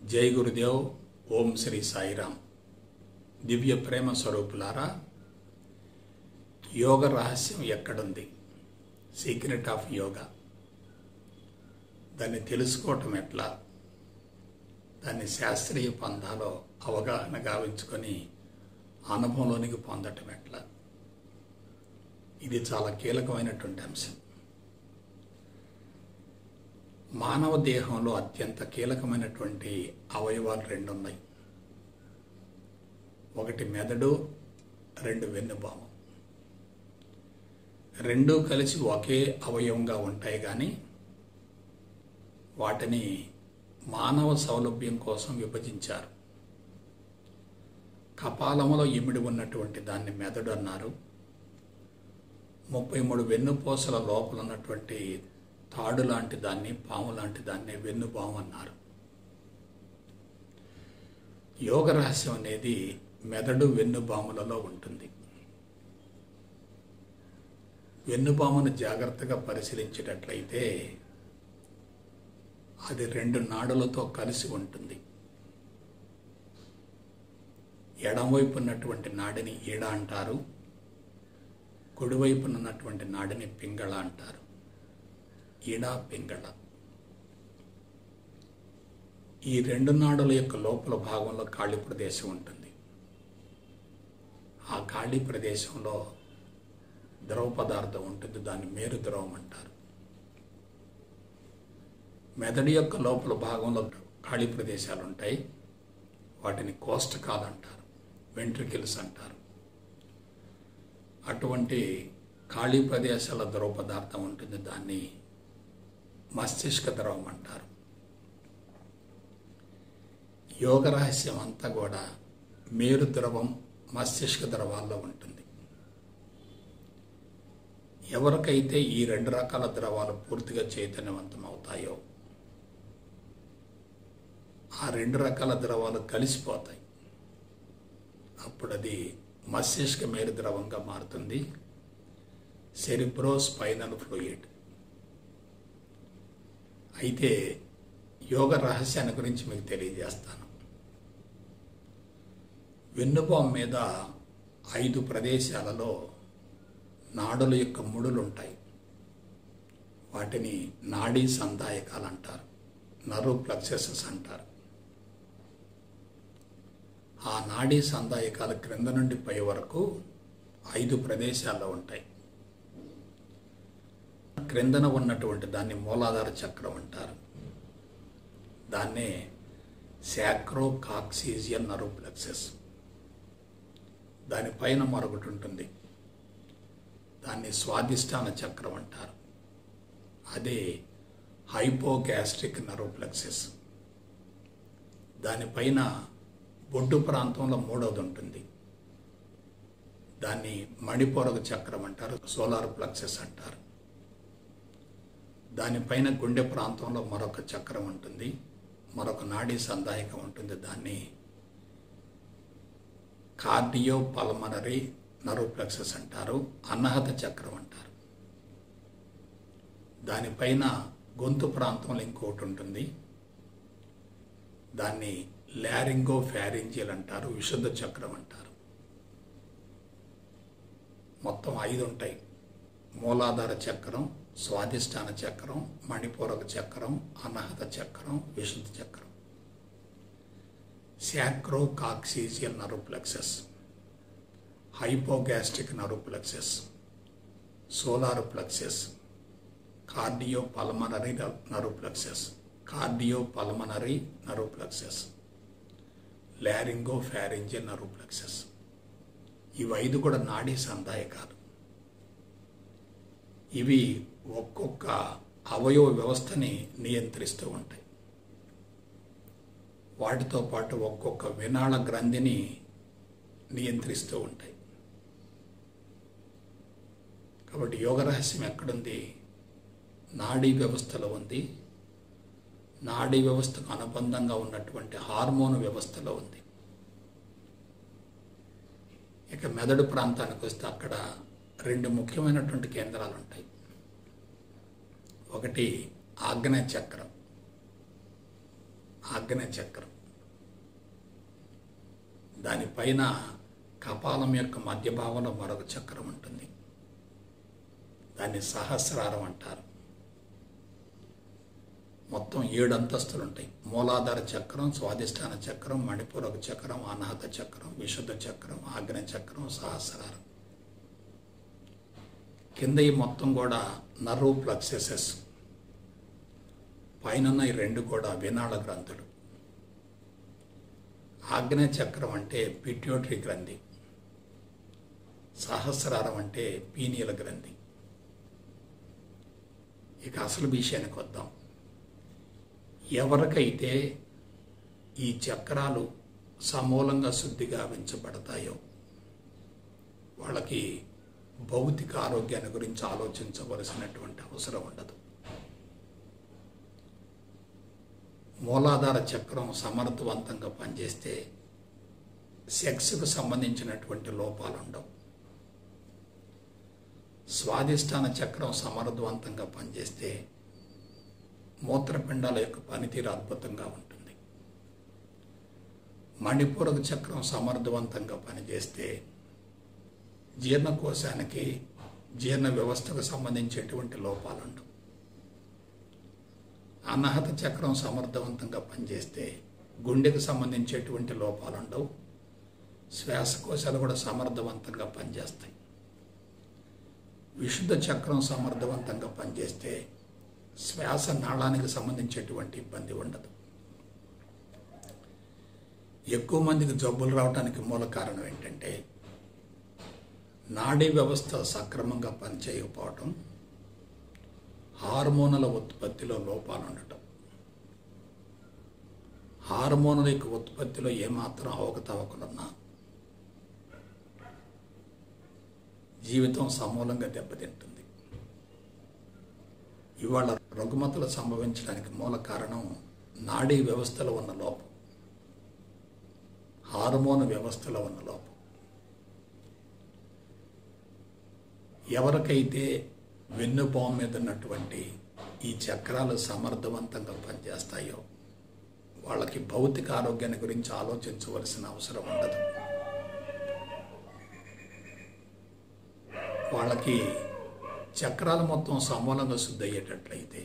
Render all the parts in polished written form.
జై గురుదేవ్. ఓం శ్రీ సాయిరామ్. దివ్య ప్రేమ స్వరూపులారా, యోగ రహస్యం ఎక్కడుంది? Secret of yoga. దాన్ని తెలుసుకోవటం ఎట్లా? దాన్ని శాస్త్రీయ పంథాలో అవగాహన గావించుకొని అనుభవంలోనికి పొందటం ఎట్లా? ఇది చాలా కీలకమైనటువంటి అంశం. మానవ దేహంలో అత్యంత కీలకమైనటువంటి అవయవాలు రెండు ఉన్నాయి. ఒకటి మెదడు, రెండు వెన్నుపాము. రెండూ కలిసి ఒకే అవయవంగా ఉంటాయి, కానీ వాటిని మానవ సౌలభ్యం కోసం విభజించారు. కపాలములో ఇమిడి ఉన్నటువంటి దాన్ని మెదడు అన్నారు. 33 వెన్నుపూసల లోపల ఉన్నటువంటి తాడు లాంటి దాన్ని, పాము లాంటి దాన్ని వెన్నుపాము అన్నారు. యోగ రహస్యం అనేది మెదడు వెన్నుపాములలో ఉంటుంది. వెన్నుపామును జాగ్రత్తగా పరిశీలించేటట్లయితే అది 2 నాడులతో కలిసి ఉంటుంది. ఎడమవైపు ఉన్నటువంటి నాడిని ఈడ అంటారు, కుడివైపున ఉన్నటువంటి నాడిని పింగళ అంటారు. ఈడ, పింగళ. ఈ 2 నాడుల యొక్క లోపల భాగంలో ఖాళీ ప్రదేశం ఉంటుంది. ఆ ఖాళీ ప్రదేశంలో ద్రవ పదార్థం ఉంటుంది. దాన్ని మేరు ద్రవం అంటారు. మెదడు యొక్క లోపల భాగంలో ఖాళీ ప్రదేశాలు ఉంటాయి. వాటిని కోష్టకాలు అంటారు, వెంట్రికిల్స్ అంటారు. అటువంటి ఖాళీ ప్రదేశాల ద్రవ పదార్థం ఉంటుంది. దాన్ని మస్తిష్క ద్రవం అంటారు. యోగ రహస్యం అంతా కూడా మేరు ద్రవం, మస్తిష్క ద్రవాల్లో ఉంటుంది. ఎవరికైతే ఈ 2 రకాల ద్రవాలు పూర్తిగా చైతన్యవంతం అవుతాయో ఆ 2 రకాల ద్రవాలు కలిసిపోతాయి. అప్పుడు అది మస్తిష్క మేరు ద్రవంగా మారుతుంది. Cerebrospinal fluid. అయితే యోగ రహస్యాన్ని గురించి మీకు తెలియజేస్తాను. వెన్నుపాము మీద 5 ప్రదేశాలలో నాడుల యొక్క ముడులు ఉంటాయి. వాటిని నాడీ సంధాయకాలు అంటారు, నర్వ్ ప్లక్సెసెస్ అంటారు. ఆ నాడీ సంధాయకాల క్రింద నుండి పై వరకు 5 ప్రదేశాల్లో ఉంటాయి. క్రిందన ఉన్నటువంటి దాన్ని మూలాధార చక్రం అంటారు. దాన్నే సాక్రోకాక్సిజియల్ నర్వ్ ప్లెక్సస్. దానిపైన మరొకటి ఉంటుంది. దాన్ని స్వాదిష్టాన చక్రం అంటారు. అదే హైపోగ్యాస్ట్రిక్ నర్వ్ ప్లెక్సస్. దానిపైన బొడ్డు ప్రాంతంలో 3వది ఉంటుంది. దాన్ని మణిపూరక చక్రం అంటారు, సోలార్ ప్లెక్సస్ అంటారు. దానిపైన గుండె ప్రాంతంలో మరొక చక్రం ఉంటుంది, మరొక నాడీ సంధాయకం ఉంటుంది. దాన్ని కార్డియో పల్మనరీ నర్వ్ ప్లెక్సస్ అంటారు, అన్నహత చక్రం అంటారు. దానిపైన గొంతు ప్రాంతంలో ఇంకొకటి ఉంటుంది. దాన్ని లారింగో ఫ్యారింజియల్ అంటారు, విశుద్ధ చక్రం అంటారు. మొత్తం 5 ఉంటాయి. మూలాధార చక్రం, స్వాదిష్టాన చక్రం, మణిపూరక చక్రం, అన్నహత చక్రం, విశుద్ధ చక్రం. Sacrococcygeal nerve plexus, hypogastric nerve plexus, solar plexus, cardiopulmonary nerve plexus, cardiopulmonary nerve plexus, laryngopharyngeal nerve plexus. ఇవి 5 కూడా నాడీ సంధాయకాలు. ఇవి ఒక్కొక్క అవయవ వ్యవస్థని నియంత్రిస్తూ ఉంటాయి. వాటితో పాటు ఒక్కొక్క వినాళ గ్రంథిని నియంత్రిస్తూ ఉంటాయి. కాబట్టి యోగ రహస్యం ఎక్కడుంది? నాడీ వ్యవస్థలో ఉంది. నాడీ వ్యవస్థకు అనుబంధంగా ఉన్నటువంటి హార్మోన్ వ్యవస్థలో ఉంది. ఇక మెదడు ప్రాంతానికి వస్తే అక్కడ 2 ముఖ్యమైనటువంటి కేంద్రాలు ఉంటాయి. ఒకటి ఆగ్నేయ చక్రం. ఆగ్నేయ చక్రం దానిపైన కపాలం యొక్క మధ్య భాగంలో మరొక చక్రం ఉంటుంది. దాన్ని సహస్రారం అంటారు. మొత్తం 7 అంతస్తులు ఉంటాయి. మూలాధార చక్రం, స్వాధిష్టాన చక్రం, మణిపూరక చక్రం, అనాహత చక్రం, విశుద్ధ చక్రం, ఆగ్నేయ చక్రం, సహస్రారం. కింద ఈ మొత్తం కూడా నర్వ్ ప్లక్సెసెస్, పైన ఈ 2 కూడా వినాళ గ్రంథులు. ఆగ్నేయ చక్రం అంటే పిట్యూటరీ గ్రంథి, సహస్రారం అంటే పీనియల గ్రంథి. ఇక అసలు విషయానికి వద్దాం. ఎవరికైతే ఈ చక్రాలు సమూలంగా శుద్ధి గావించబడతాయో వాళ్ళకి భౌతిక ఆరోగ్యాన్ని గురించి ఆలోచించవలసినటువంటి అవసరం ఉండదు. మూలాధార చక్రం సమర్థవంతంగా పనిచేస్తే సెక్స్కు సంబంధించినటువంటి లోపాలు ఉండవు. స్వాధిష్టాన చక్రం సమర్థవంతంగా పనిచేస్తే మూత్రపిండాల యొక్క పనితీరు అద్భుతంగా ఉంటుంది. మణిపూరక చక్రం సమర్థవంతంగా పనిచేస్తే జీర్ణకోశానికి, జీర్ణ వ్యవస్థకు సంబంధించేటువంటి లోపాలు ఉండవు. అనాహత చక్రం సమర్థవంతంగా పనిచేస్తే గుండెకు సంబంధించేటువంటి లోపాలు ఉండవు. శ్వాసకోశాలు కూడా సమర్థవంతంగా పనిచేస్తాయి. విశుద్ధ చక్రం సమర్థవంతంగా పనిచేస్తే శ్వాస నాళానికి సంబంధించేటువంటి ఇబ్బంది ఉండదు. ఎక్కువ మందికి జబ్బులు రావడానికి మూల కారణం ఏంటంటే నాడీ వ్యవస్థ సక్రమంగా పనిచేయకపోవటం, హార్మోనుల ఉత్పత్తిలో లోపాలు ఉండటం. హార్మోనుల యొక్క ఉత్పత్తిలో ఏమాత్రం అవకతవకలున్నా జీవితం సమూలంగా దెబ్బతింటుంది. ఇవాళ రుగ్మతలు సంభవించడానికి మూల కారణం నాడీ వ్యవస్థలో ఉన్న లోపం, హార్మోన్ వ్యవస్థలో ఉన్న లోపం. ఎవరికైతే వెన్నుపాము మీద ఉన్నటువంటి ఈ చక్రాలు సమర్థవంతంగా పనిచేస్తాయో వాళ్ళకి భౌతిక ఆరోగ్యాన్ని గురించి ఆలోచించవలసిన అవసరం ఉండదు. వాళ్ళకి చక్రాలు మొత్తం సమూలంగా శుద్ధి అయ్యేటట్లయితే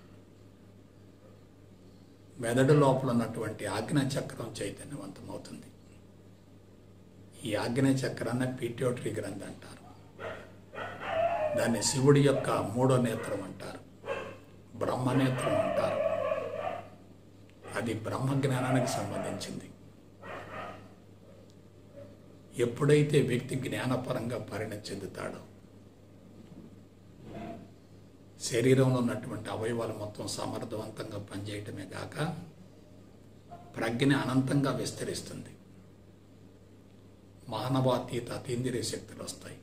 మెదడు లోపల ఉన్నటువంటి ఆగ్నేయ చక్రం చైతన్యవంతమవుతుంది. ఈ ఆగ్నేయ చక్రాన్ని పిట్యూటరీ గ్రంథి అంటారు. దాన్ని శివుడి యొక్క 3వ నేత్రం అంటారు, బ్రహ్మనేత్రం అంటారు. అది బ్రహ్మ జ్ఞానానికి సంబంధించింది. ఎప్పుడైతే వ్యక్తి జ్ఞానపరంగా పరిణతి చెందుతాడో శరీరంలో ఉన్నటువంటి అవయవాలు మొత్తం సమర్థవంతంగా పనిచేయటమే కాక ప్రజ్ఞ అనంతంగా విస్తరిస్తుంది. మానవాతీత అతీంద్రియ శక్తులు వస్తాయి.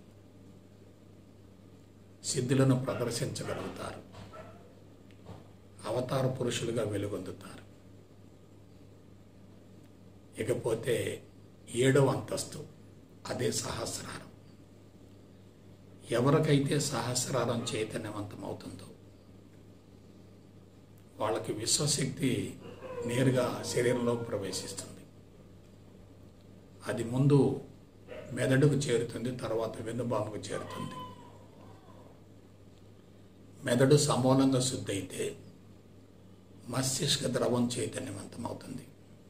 సిద్ధులను ప్రదర్శించగలుగుతారు. అవతార పురుషులుగా వెలుగొందుతారు. ఇకపోతే 7వ అంతస్తు, అదే సహస్రారం. ఎవరికైతే సహస్రారం చైతన్యవంతమవుతుందో వాళ్ళకి విశ్వశక్తి నేరుగా శరీరంలో ప్రవేశిస్తుంది. అది ముందు మెదడుకు చేరుతుంది, తర్వాత వెన్నుబాముకు చేరుతుంది. మెదడు సమూలంగా శుద్ధి అయితే మస్తిష్క ద్రవం చైతన్యవంతమవుతుంది.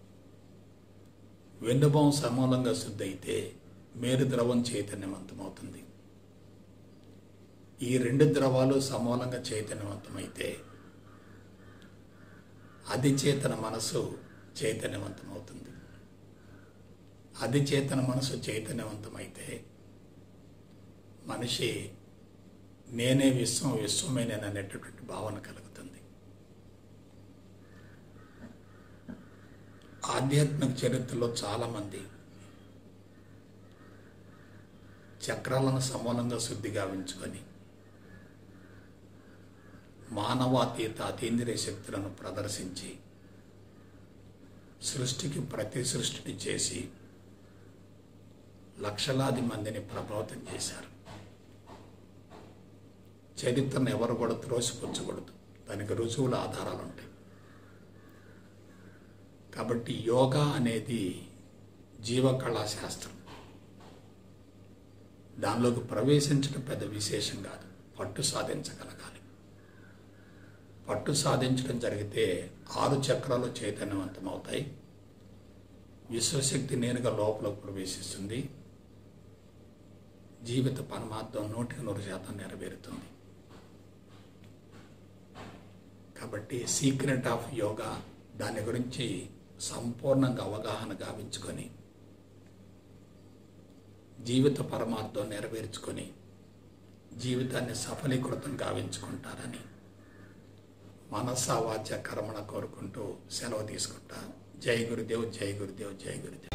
వెన్నుబాము సమూలంగా శుద్ధి అయితే మేరు ద్రవం చైతన్యవంతమవుతుంది. ఈ 2 ద్రవాలు సమూలంగా చైతన్యవంతమైతే అధిచేతన మనసు చైతన్యవంతమవుతుంది. అధిచేతన మనసు చైతన్యవంతమైతే మనిషి నేనే విశ్వం, విశ్వమే నేను అనేటటువంటి భావన కలుగుతుంది. ఆధ్యాత్మిక చరిత్రలో చాలామంది చక్రాలను సమూలంగా శుద్ధి గావించుకొని మానవాతీత అతీంద్రియ శక్తులను ప్రదర్శించి సృష్టికి ప్రతి సృష్టిని చేసి లక్షలాది మందిని ప్రభావితం చేశారు. చరిత్రను ఎవరు కూడా త్రోసిపుచ్చకూడదు, దానికి రుజువుల ఆధారాలు ఉంటాయి. కాబట్టి యోగా అనేది జీవకళా శాస్త్రం. దానిలోకి ప్రవేశించడం పెద్ద విశేషం కాదు, పట్టు సాధించగలగాలి. పట్టు సాధించడం జరిగితే 6 చక్రాలు చైతన్యవంతమవుతాయి. విశ్వశక్తి నేరుగా లోపలికి ప్రవేశిస్తుంది. జీవిత పరమార్థం 100% నెరవేరుతుంది. కాబట్టి సీక్రెట్ ఆఫ్ యోగా దాని గురించి సంపూర్ణంగా అవగాహన గావించుకొని జీవిత పరమార్థం నెరవేర్చుకొని జీవితాన్ని సఫలీకృతం గావించుకుంటారని మనసా వాచ కర్మణ కోరుకుంటూ సెలవు తీసుకుంటా. జై గురుదేవ్, జై గురుదేవ్, జై గురుదేవ్.